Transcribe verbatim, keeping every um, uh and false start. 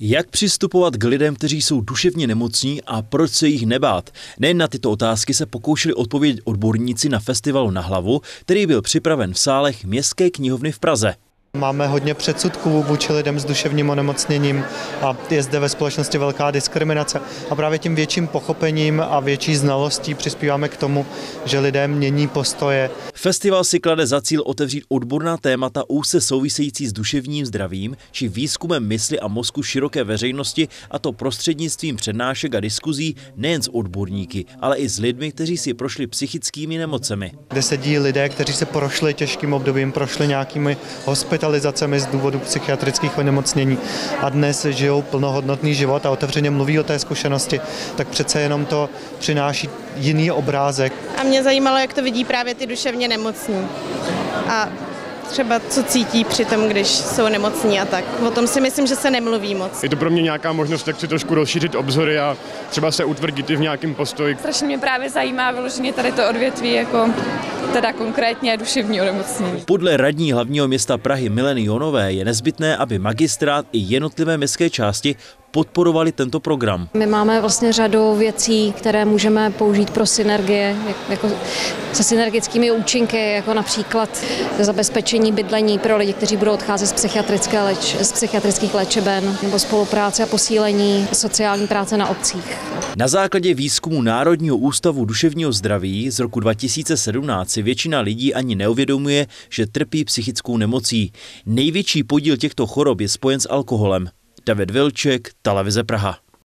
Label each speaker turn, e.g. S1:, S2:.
S1: Jak přistupovat k lidem, kteří jsou duševně nemocní a proč se jich nebát? Nejen na tyto otázky se pokoušeli odpovědět odborníci na festivalu Na hlavu, který byl připraven v sálech Městské knihovny v Praze.
S2: Máme hodně předsudků vůči lidem s duševním onemocněním a je zde ve společnosti velká diskriminace. A právě tím větším pochopením a větší znalostí přispíváme k tomu, že lidé mění postoje.
S1: Festival si klade za cíl otevřít odborná témata úzce související s duševním zdravím či výzkumem mysli a mozku široké veřejnosti, a to prostřednictvím přednášek a diskuzí nejen s odborníky, ale i s lidmi, kteří si prošli psychickými nemocemi.
S2: Kde sedí lidé, kteří se prošli těžkým obdobím, prošli nějakými hospitalizacemi z důvodu psychiatrických onemocnění a dnes žijou plnohodnotný život a otevřeně mluví o té zkušenosti, tak přece jenom to přináší jiný obrázek.
S3: A mě zajímalo, jak to vidí právě ty duševně nemocní a třeba co cítí při tom, když jsou nemocní a tak. O tom si myslím, že se nemluví moc.
S4: Je to pro mě nějaká možnost, jak si trošku rozšířit obzory a třeba se utvrdit i v nějakém postoji.
S5: Strašně mě právě zajímá vyloženě tady to odvětví, jako teda konkrétně duševní onemocnění.
S1: Podle radní hlavního města Prahy Mileny Jonové je nezbytné, aby magistrát i jednotlivé městské části podporovali tento program.
S6: My máme vlastně řadu věcí, které můžeme použít pro synergie, jako se synergickými účinky, jako například zabezpečení bydlení pro lidi, kteří budou odcházet z, psychiatrické léč, z psychiatrických léčeben, nebo spolupráce a posílení sociální práce na obcích.
S1: Na základě výzkumu Národního ústavu duševního zdraví z roku dva tisíce sedmnáct si většina lidí ani neuvědomuje, že trpí psychickou nemocí. Největší podíl těchto chorob je spojen s alkoholem. David Vilček, Televize Praha.